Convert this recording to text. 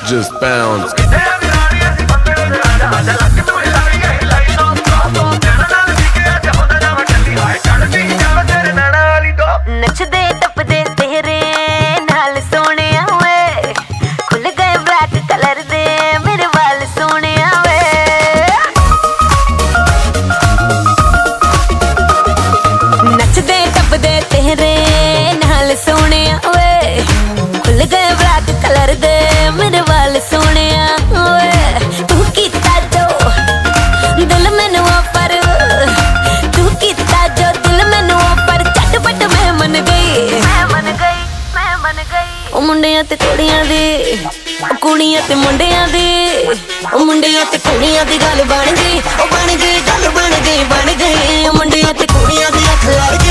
just bounce. नचदे टपदे तेरे नाल सोहणिया वे, खुल गए ब्लैक कलर दे मेरे वाल सोहणिया वे। नचदे टपदे तेरे नाल सोहणिया वे, खुल गए ब्लैक कलर दे मेरे वाल सोहणिया वे। तू कीता जो दिल मैनू ऑफर, तू कीता जो दिल मैनू ऑफर, झटपट मैं मन गई, मैं मन गई, मैं मन गई। ओ मुंडियां ते कुड़ियां दी, ओ कुड़ियां ते मुंडियां दी, ओ मुंडियां ते कुड़ियां दी गल बन गई, ओ बन गई गल बन गई, बन गई। ओ मुंडियां ते कुड़ियां दी अख लड़ गई।